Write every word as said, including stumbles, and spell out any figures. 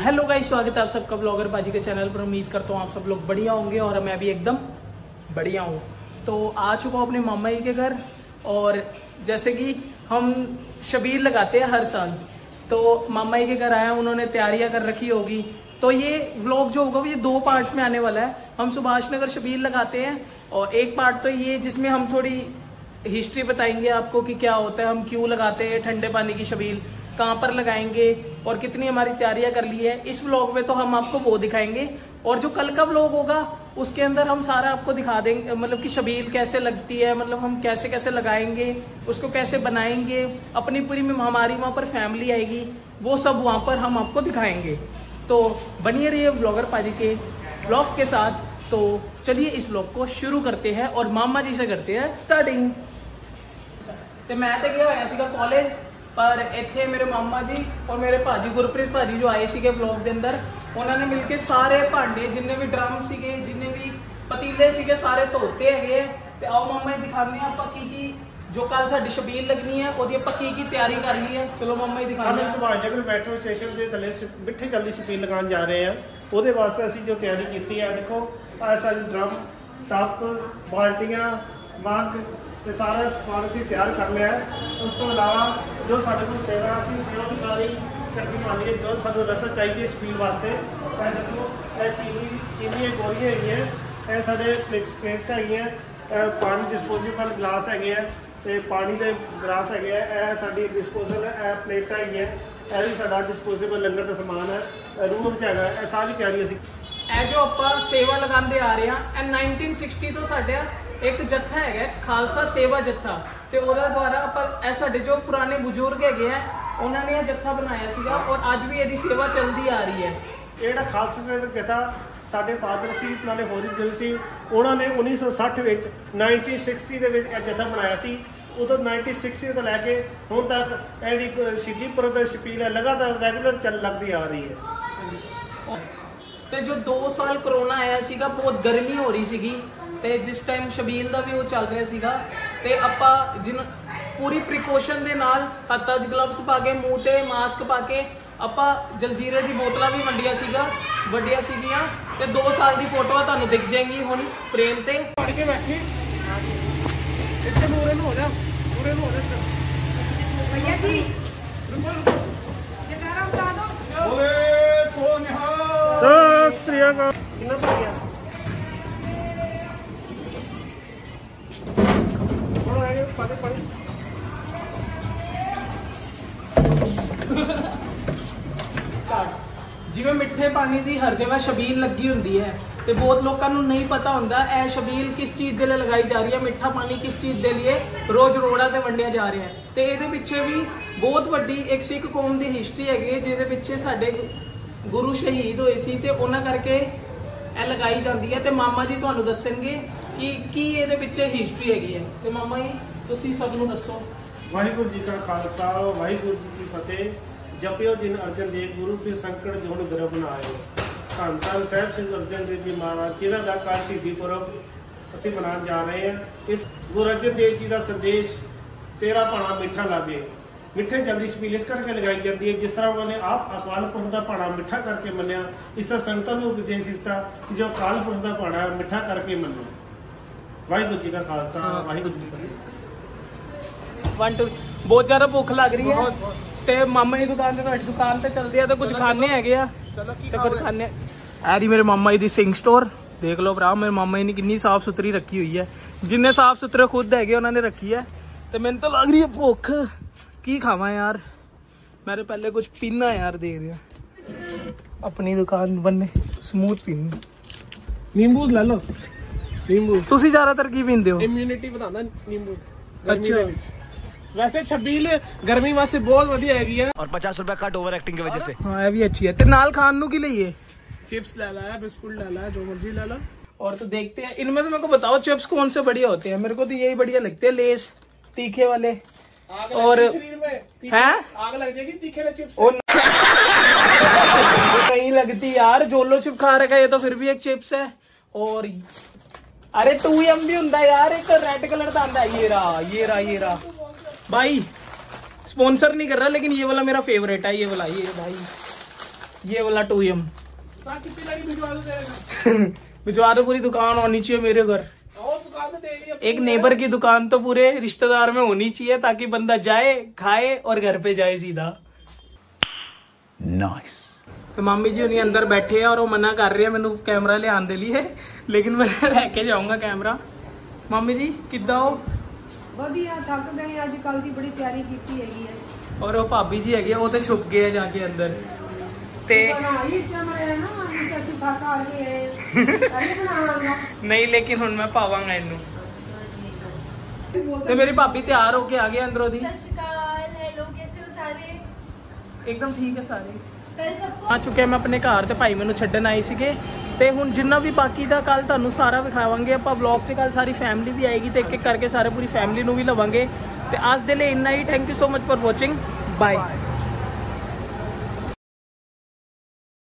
Hello guys, स्वागत है आप सबका ब्लॉगर बाजी के चैनल पर। उम्मीद करता हूँ आप सब लोग बढ़िया होंगे और मैं भी एकदम बढ़िया हूँ। तो आ चुका हूँ अपने मामा जी के घर और जैसे कि हम शबीर लगाते हैं हर साल, तो मामा जी के घर आया, उन्होंने तैयारियां कर रखी होगी। तो ये व्लॉग जो होगा ये दो पार्ट्स में आने वाला है। हम सुभाष नगर शबीर लगाते हैं और एक पार्ट तो ये जिसमें हम थोड़ी हिस्ट्री बताएंगे आपको कि क्या होता है, हम क्यों लगाते हैं ठंडे पानी की शबीर, कहाँ पर लगाएंगे और कितनी हमारी तैयारियां कर ली है। इस व्लॉग में तो हम आपको वो दिखाएंगे और जो कल का व्लॉग होगा उसके अंदर हम सारा आपको दिखा देंगे, मतलब कि शबीर कैसे लगती है, मतलब हम कैसे कैसे लगाएंगे, उसको कैसे बनाएंगे, अपनी पूरी में हमारी वहां पर फैमिली आएगी, वो सब वहां पर हम आपको दिखाएंगे। तो बनिए रहिए ब्लॉगर पाजी के व्लॉग के साथ। तो चलिए इस व्लॉग को शुरू करते हैं और मामा जी से करते हैं स्टार्टिंग। तो मैं तो गया होया सीगा कॉलेज, पर इत्थे मेरे मामा जी और मेरे भाजी गुरप्रीत भाजी जो आए सीगे ब्लॉग के अंदर, उन्होंने मिलके सारे भांडे जिन्ने भी ड्रम सीगे, जिन्ने भी पतीले सीगे, सारे धोते है। तो आओ मामा जी दिखाने आप की की जो कल साडी शबीर लगनी है और ਆਪਾਂ की की तैयारी कर ली है। चलो मामा जी दिखाने। हम सुभाष नगर मेट्रो स्टेशन के थले मिठे जल्दी शबीर लगाने जा रहे हैं। ਉਹਦੇ ਵਾਸਤੇ ਅਸੀਂ ਜੋ ਤਿਆਰੀ ਕੀਤੀ ਹੈ, ਦੇਖੋ ਆ ਸਾਰੀ ਡਰਮ ਟੱਪ ਬਾਲਟੀਆਂ ਮੱਗ ਤੇ ਸਾਰਾ ਸਮਾਨ ਅਸੀਂ ਤਿਆਰ ਕਰ ਲਿਆ ਹੈ। ਉਸ ਤੋਂ ਇਲਾਵਾ ਜੋ ਸਾਡੇ ਕੋਲ ਸੇਵਾ ਅਸੀਂ ਸੇਵਾ ਵੀ ਸਾਰੀ ਇਕੱਠੀ ਮੰਨ ਲਈ, ਜੋ ਸਾਨੂੰ ਰਸਦ ਚਾਹੀਦੀ ਹੈ ਸ਼ਬੀਰ ਵਾਸਤੇ। ਇਹ ਦੇਖੋ ਇਹ ਚੀਨੀ ਚੀਨੀ ਗੋਲੀਆਂ ਹੈਗੀਆਂ, ਇਹ ਸਾਡੇ ਪਲੇਟਸ ਹੈਗੀਆਂ, ਪਾਣੀ ਡਿਸਪੋਜ਼ੇਬਲ ਗਲਾਸ ਹੈਗੇ ਆ ਤੇ ਪਾਣੀ ਦੇ ਗਲਾਸ ਹੈਗੇ ਆ। ਇਹ ਸਾਡੀ ਡਿਸਪੋਜ਼ਲ ਇਹ ਪਲੇਟਾਂ ਹੈਗੀਆਂ, ਇਹ ਵੀ ਸਾਡਾ ਡਿਸਪੋਜ਼ੇਬਲ ਲੰਗਰ ਦਾ ਸਮਾਨ ਹੈ। रूम च है, ਇਹ ਸਾਰੀ ਤਿਆਰੀ ਅਸੀਂ ਇਹ ਜੋ ਆਪਾਂ ਸੇਵਾ ਲਗਾਉਂਦੇ ਆ ਰਹੇ ਹਾਂ, ਇਹ ਨਾਈਨਟੀਨ ਸਿਕਸਟੀ ਤੋਂ ਸਾਡਾ ਇੱਕ ਜੱਥਾ ਹੈਗਾ ਖਾਲਸਾ ਸੇਵਾ ਜੱਥਾ, ਤੇ ਉਹਦਾ ਦੁਆਰਾ ਆਪਾਂ ਇਹ ਸਾਡੇ ਜੋ ਪੁਰਾਣੇ ਬਜ਼ੁਰਗ ਹੈਗੇ ਆ ਉਹਨਾਂ ਨੇ ਇਹ ਜੱਥਾ ਬਣਾਇਆ ਸੀਗਾ ਔਰ ਅੱਜ ਵੀ ਇਹਦੀ ਸੇਵਾ ਚੱਲਦੀ ਆ ਰਹੀ ਹੈ। ਇਹ ਜਿਹੜਾ ਖਾਲਸਾ ਸੇਵਾ ਜੱਥਾ ਸਾਡੇ ਫਾਦਰ ਸੀ, ਨਾਲੇ ਹੋਰੀ ਦਿਲ ਸੀ, ਉਹਨਾਂ ਨੇ ਉੱਨੀ ਸੌ ਸੱਠ ਵਿੱਚ ਨਾਈਨਟੀਨ ਸਿਕਸਟੀ ਦੇ ਵਿੱਚ ਇਹ ਜੱਥਾ ਬਣਾਇਆ ਸੀ। ਉਦੋਂ ਨਾਈਨਟੀਨ ਸਿਕਸਟੀ ਤੋਂ ਲੈ ਕੇ ਹੁਣ ਤੱਕ ਇਹ ਜਿਹੜੀ ਸ਼ਹੀਦੀ ਪੁਰਬ ਸ਼ਬੀਰ ਹੈ ਲਗਾਤਾਰ ਰੈਗੂਲਰ ਚੱਲ ਲੱਗਦੀ ਆ ਰਹੀ ਹੈ। ਤੇ ਜੋ ਦੋ ਸਾਲ ਕਰੋਨਾ ਆਇਆ ਸੀਗਾ, ਬਹੁਤ ਗਰਮੀ ਹੋ ਰਹੀ ਸੀਗੀ ਤੇ ਜਿਸ ਟਾਈਮ ਸ਼ਬੀਲ ਦਾ ਵੀ ਉਹ ਚੱਲ ਰਿਹਾ ਸੀਗਾ, ਤੇ ਆਪਾਂ ਜਿਨ ਪੂਰੀ ਪ੍ਰੀਕਾਸ਼ਨ ਦੇ ਨਾਲ ਹੱਥਾਂ 'ਚ ਗਲਵਸ ਪਾ ਕੇ, ਮੂੰਹ ਤੇ ਮਾਸਕ ਪਾ ਕੇ ਆਪਾਂ ਜਲਜੀਰੇ ਦੀ ਬੋਤਲਾਂ ਵੀ ਵੰਡੀਆਂ ਸੀਗਾ ਵੱਡੀਆਂ ਸੀਗੀਆਂ। ਤੇ ਦੋ ਸਾਲ ਦੀ ਫੋਟੋ ਤੁਹਾਨੂੰ ਦਿਖ ਜਾਏਗੀ ਹੁਣ ਫਰੇਮ ਤੇ। ਪੜ ਕੇ ਬੈਠੀ ਇੱਥੇ ਮੂਰੇ ਨੂੰ ਹੋ ਜਾ, ਮੂਰੇ ਨੂੰ ਹੋ ਜਾ भैया जी, ये गाना बता दो। ਓਏ ਸੋ ਨਿਹਾਲ ਸਤਿ ਅਕਾਲ। ਕਿੰਨਾ ਪੜ ਗਿਆ ਹੁਣ ਆਏ ਪੜੇ ਪੜੇ ਜਿਵੇਂ ਮਿੱਠੇ ਪਾਣੀ ਦੀ ਹਰ ਜਗ੍ਹਾ ਸ਼ਬੀਲ ਲੱਗੀ ਹੁੰਦੀ ਹੈ ਤੇ ਬਹੁਤ ਲੋਕਾਂ ਨੂੰ ਨਹੀਂ ਪਤਾ ਹੁੰਦਾ ਇਹ ਸ਼ਬੀਲ ਕਿਸ ਚੀਜ਼ ਦੇ ਲਈ ਲਗਾਈ ਜਾ ਰਹੀ ਹੈ, ਮਿੱਠਾ ਪਾਣੀ ਕਿਸ ਚੀਜ਼ ਦੇ ਲਈ ਰੋਜ਼ ਰੋੜਾ ਤੇ ਵੰਡਿਆ ਜਾ ਰਿਹਾ ਹੈ। ਤੇ ਇਹਦੇ ਪਿੱਛੇ ਵੀ ਬਹੁਤ ਵੱਡੀ ਇੱਕ ਸਿੱਖ ਕੌਮ ਦੀ ਹਿਸਟਰੀ ਹੈਗੀ ਹੈ, ਜਿਹਦੇ ਪਿੱਛੇ ਸਾਡੇ ਗੁਰੂ ਸ਼ਹੀਦ ਹੋਏ ਸੀ ਤੇ ਉਹਨਾਂ ਕਰਕੇ ਇਹ ਲਗਾਈ ਜਾਂਦੀ ਹੈ। ਤੇ ਮਾਮਾ ਜੀ ਤੁਹਾਨੂੰ ਦੱਸਣਗੇ ਕਿ ਕੀ ਇਹਦੇ ਪਿੱਛੇ ਹਿਸਟਰੀ ਹੈਗੀ ਹੈ। ਤੇ ਮਾਮਾ ਜੀ ਤੁਸੀਂ ਸਭ ਨੂੰ ਦੱਸੋ। ਵਾਹਿਗੁਰੂ ਜੀ ਕਾ ਖਾਲਸਾ, ਵਾਹਿਗੁਰੂ ਜੀ ਕੀ ਫਤਿਹ। ਜਪਿਓ ਜਿਨ ਅਰਜਨ ਦੇਵ ਗੁਰੂ ਫਿਰ ਸੰਕਟ ਜੋਨ ਗਰਭ ਬਣਾਇਓ। ਧੰਨ ਧੰਨ ਸਾਹਿਬ ਸਿੰਘ ਅਰਜਨ ਦੇਵ ਜੀ ਮਹਾਰਾਜ ਜਿਨ੍ਹਾਂ ਦਾ ਕੱਲ੍ਹ ਸ਼ਹੀਦੀ ਪੁਰਬ ਅਸੀਂ ਮਨਾਉਣ ਜਾ ਰਹੇ ਹਾਂ। ਇਸ ਗੁਰੂ ਅਰਜਨ ਦੇਵ ਜੀ ਦਾ ਸੰਦੇਸ਼ ਤੇਰਾ ਭਾਣਾ ਮਿੱਠਾ ਲਾਗੇ, ਮਿੱਠੇ ਜਲਦੀ ਸ਼ਬੀਲ ਇਸ ਕਰਕੇ ਲਗਾਈ ਜਾਂਦੀ ਹੈ ਜਿਸ ਤਰ੍ਹਾਂ ਉਹਨਾਂ ਨੇ ਆਪ ਅਕਾਲ ਪੁਰਖ ਦਾ ਭਾਣਾ ਮਿੱਠਾ ਕਰਕੇ ਮੰਨਿਆ। ਇਸ ਦਾ ਸੰਗਤਾਂ ਨੂੰ ਉਪਦੇਸ਼ ਦਿੱਤਾ ਕਿ ਜੋ ਅਕਾਲ ਪੁਰਖ ਦਾ ਭਾਣਾ ਮਿੱਠਾ ਕਰਕੇ ਮੰਨੋ। ਵਾਹਿਗੁਰੂ ਜੀ ਕਾ ਖਾਲਸਾ, ਵਾਹਿਗੁਰੂ ਜੀ ਕੀ ਫਤਿਹ। वन टू बहुत ज्यादा भुख लग रही है ਤੇ ਮਾਮਾ ਦੀ ਦੁਕਾਨ ਤੇ ਤੁਹਾਡੀ ਦੁਕਾਨ ਤੇ ਚਲਦੇ ਆ ਤੇ ਕੁਝ ਖਾਣੇ ਹੈਗੇ ਆ। ਚਲੋ ਕੀ ਫਿਰ ਖਾਣੇ ਆ ਜੀ। ਮੇਰੇ ਮਾਮਾ ਜੀ ਦੀ ਸਿੰਘ ਸਟੋਰ ਦੇਖ ਲਓ ਭਰਾ, ਮੇਰੇ ਮਾਮਾ ਜੀ ਨੇ ਕਿੰਨੀ ਸਾਫ ਸੁਥਰੀ ਰੱਖੀ ਹੋਈ ਹੈ, ਜਿੰਨੇ ਸਾਫ ਸੁਥਰੇ ਖੁਦ ਹੈਗੇ ਉਹਨਾਂ ਨੇ ਰੱਖੀ ਹੈ। ਤੇ ਮੈਨੂੰ ਤਾਂ ਲੱਗ ਰਹੀ ਹੈ ਭੁੱਖ, ਕੀ ਖਾਵਾਂ ਯਾਰ। ਮੈਂ ਪਹਿਲੇ ਕੁਝ ਪੀਣਾ ਯਾਰ, ਦੇ ਰਿਹਾ ਆਪਣੀ ਦੁਕਾਨ ਬੰਨੇ ਸਮੂਥ ਪੀਣ। ਨਿੰਬੂ ਲੈ ਲਓ, ਨਿੰਬੂ। ਤੁਸੀਂ ਜ਼ਿਆਦਾਤਰ ਕੀ ਪੀਂਦੇ ਹੋ? ਇਮਿਊਨਿਟੀ ਵਧਾਉਂਦਾ ਨਿੰਬੂ। ਅੱਛਾ, वैसे छबील गर्मी वास्ते बहुत वधिया हैगी है और पचास रुपया कट ओवर एक्टिंग की वजह से। हाँ ये भी अच्छी है। ते नाल खान नु की लइए? चिप्स ले लाया, बिस्कुट ले लाया, जो मर्जी ले ला। और तो देखते हैं इनमें से मेरे को बताओ चिप्स कौन से बढ़िया होते हैं। मेरे को तो यही बढ़िया लगते हैं, लेस तीखे वाले। आग और शरीर में हैं आग लग जाएगी तीखे वाले चिप्स से। नहीं लगती यार, जोलो चिप खा रखा है ये तो फिर भी एक चिप्स है। और अरे टू एम भी होता है यार, एक रेड कलर का आता है। ये रहा ये रहा ये रहा भाई, स्पॉन्सर नहीं कर रहा लेकिन ये वाला मेरा फेवरेट है, ये वाला। ये भाई ये वाला टू एम भिजवा दो, पूरी दुकान होनी चाहिए मेरे घर। एक नेबर की दुकान तो पूरे रिश्तेदार में होनी चाहिए ताकि बंदा जाए खाए और घर पे जाए सीधा। नाइस। तो मामी जी उन्हीं अंदर बैठे हैं और वो मना कर रहे हैं मैंने कैमरा ले आने लिए, लेकिन मैं लेके जाऊंगा कैमरा। मामी जी किद्दां हो? ਵਧੀਆ ਥੱਕ ਗਏ ਅੱਜ ਕੱਲ ਦੀ ਬੜੀ ਤਿਆਰੀ ਕੀਤੀ ਹੈਗੀ ਹੈ। और वो भाभी जी है वो तो छुप गए जाके अंदर ते ਬਣਾਈ ਇਸ ਕਮਰੇ ਨਾ ਅਸੀਂ ਅਸੀਂ ਥੱਕ ਆ ਗਏ ਅਰੇ ਬਣਾਵਾਂਗਾ नहीं, लेकिन हुन मैं पावांगा इनू। ਤੇ ਮੇਰੀ ਭਾਬੀ ਤਿਆਰ ਹੋ ਕੇ ਆ ਗਏ ਅੰਦਰੋਂ ਦੀ। सत श्री अकाल, हेलो, कैसे हो सारे? एकदम ठीक है सारे कल सबको ਆ ਚੁੱਕੇ ਮੈਂ ਆਪਣੇ ਘਰ ਤੇ ਭਾਈ ਮੈਨੂੰ ਛੱਡਣ ਆਏ ਸੀਗੇ ਤੇ ਹੁਣ ਜਿੰਨਾ ਵੀ ਬਾਕੀ ਦਾ ਕੱਲ ਤੁਹਾਨੂੰ ਸਾਰਾ ਵਿਖਾਵਾਂਗੇ ਆਪਾਂ ਵਲੌਗ 'ਚ। ਕੱਲ ਸਾਰੀ ਫੈਮਿਲੀ ਵੀ ਆਏਗੀ ਤੇ ਇੱਕ ਇੱਕ ਕਰਕੇ ਸਾਰੇ ਪੂਰੀ ਫੈਮਿਲੀ ਨੂੰ ਵੀ ਲਵਾਂਗੇ। ਤੇ ਅੱਜ ਦੇ ਲਈ ਇੰਨਾ ਹੀ। Thank you so much for watching, bye.